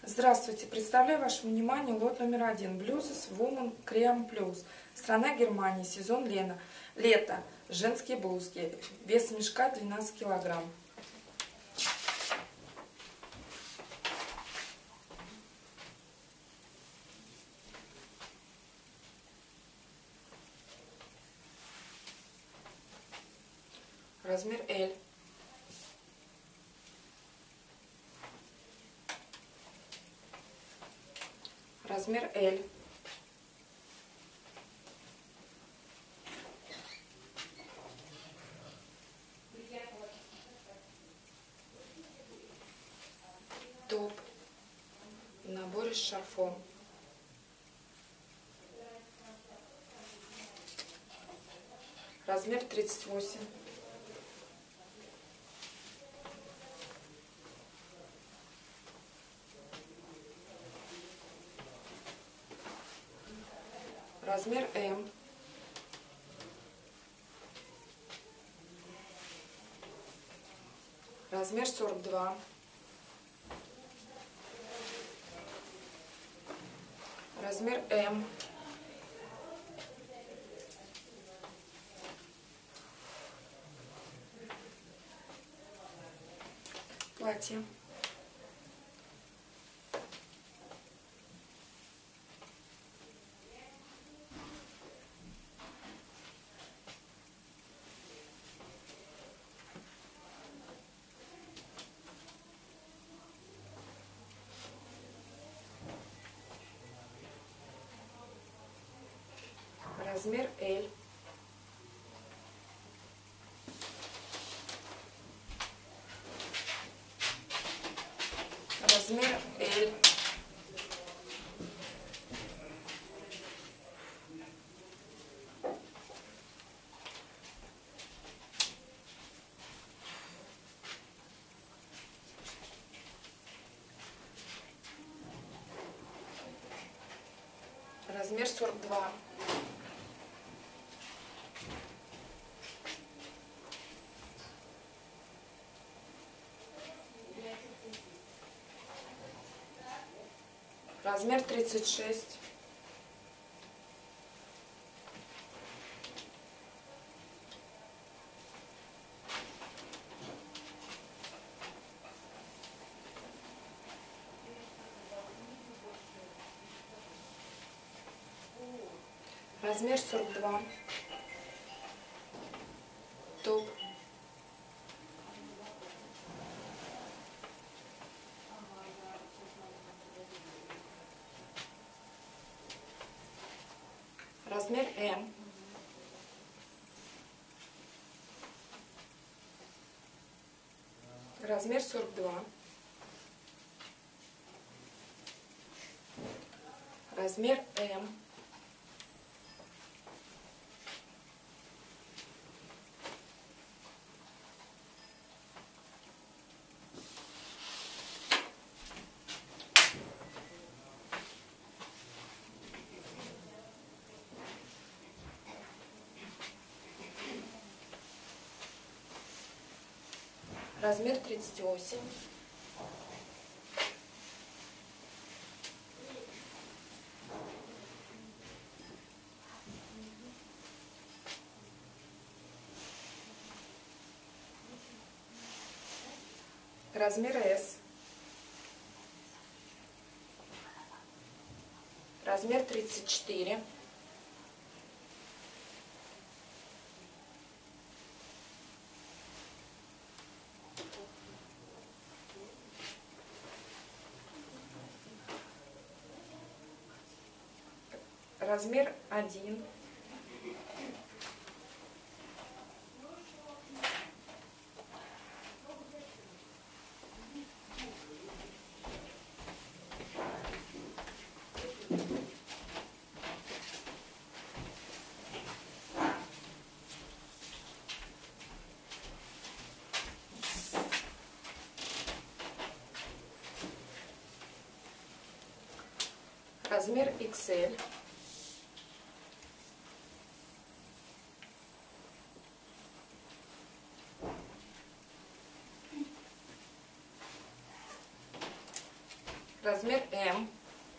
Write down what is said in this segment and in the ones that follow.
Здравствуйте! Представляю вашему вниманию лот номер 1. Blues Woman Cream Plus. Страна Германия. Сезон лето. Женские блузки. Вес мешка 12 килограмм. Размер L. Размер L. Топ в наборе с шарфом. Размер 38. Размер М. Размер 42. Размер М. Платье. Размер L. Размер L. Размер 42. Размер 36. Размер 42. Топ. Размер М. Размер 42. Размер М. Размер 38. Размер S. Размер 34. Размер 1. Размер XL. Размер М.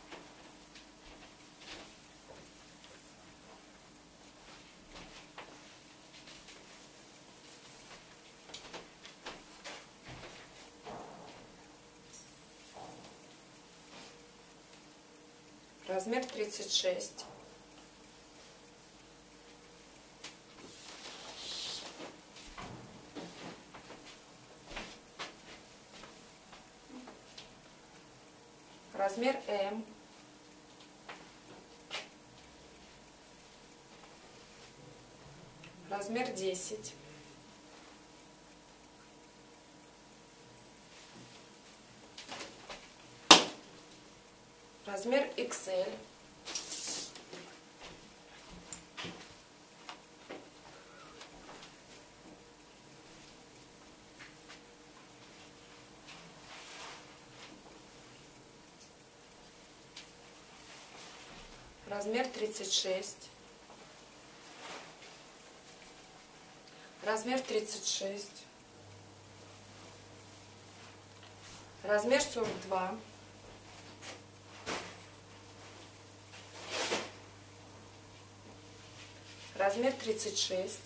Размер 36. Размер М. Размер 10. Размер XL. Размер 36. Размер 36. Размер 42. Размер 36.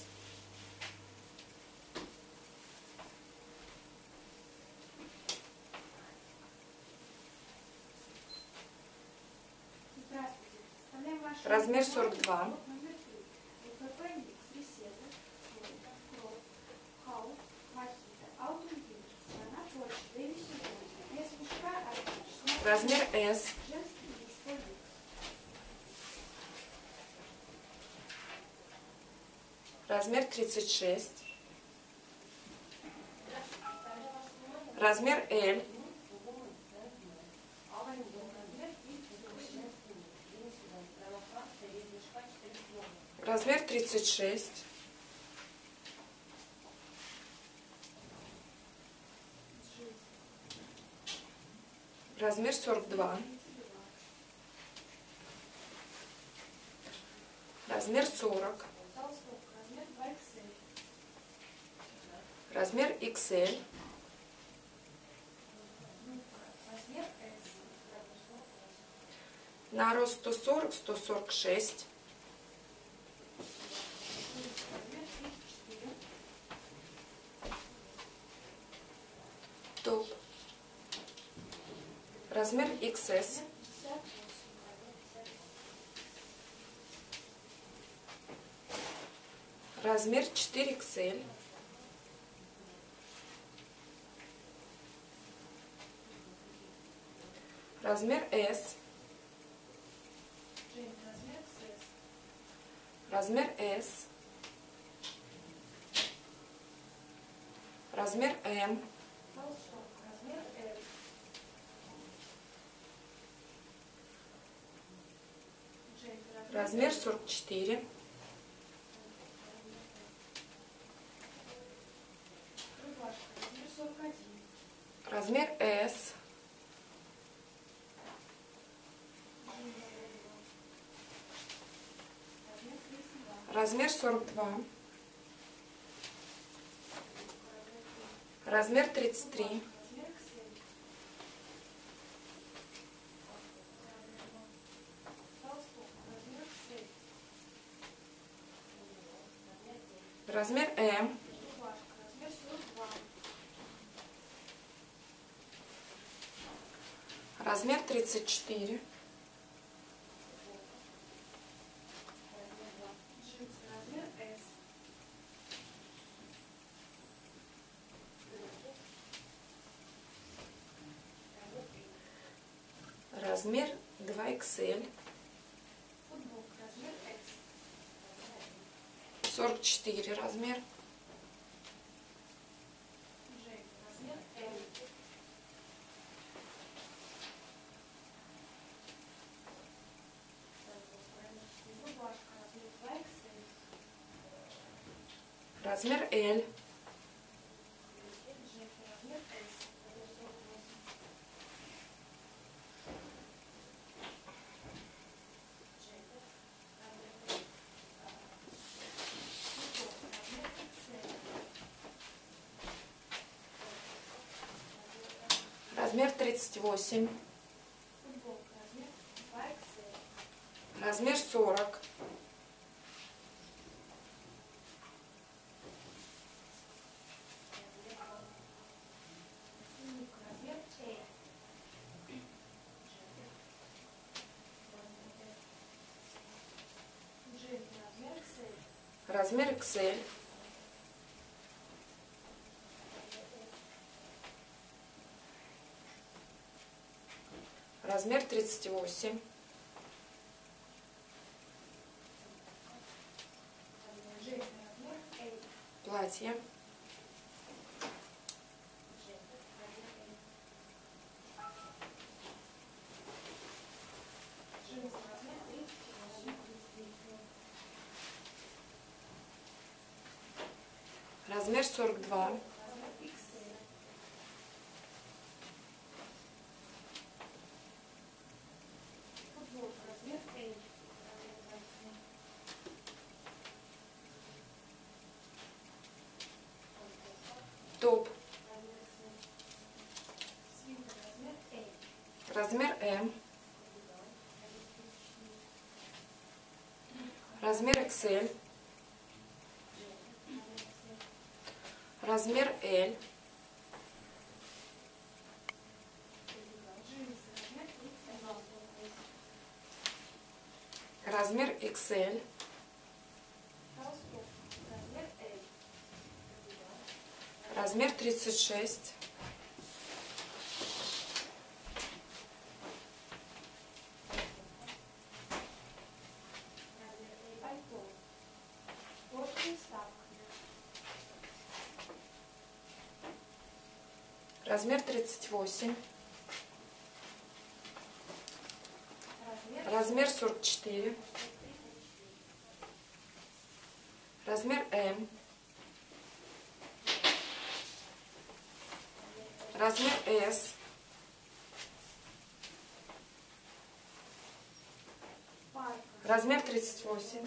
Размер 42. Размер S. Размер 36. Размер L. Размер 36. Размер 42. Размер 40. Размер XL. На рост 140-146. Топ. Размер XS. Размер 4XL. Размер S. Размер S. Размер M. Размер 44. Размер S. Размер 42. Размер 33. Размер М. Размер 34. Размер 2XL. 44 размер. Размер L. Размер 38. Размер 40. Размер XL. Размер 38. Платье. Размер 42. Топ. Размер М. Размер XL. Размер L. Размер XL. Размер 36. Размер 38. Размер 44. Размер М. Размер S. Размер 38.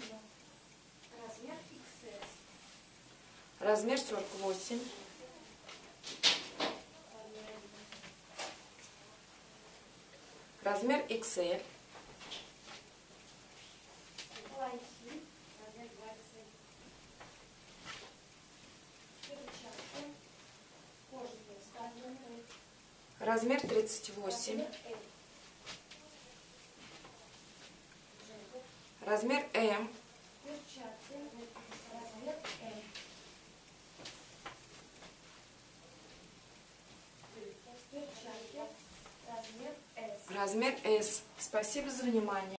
Размер 48. Размер XL. Размер 38. Размер М. Размер S. Спасибо за внимание.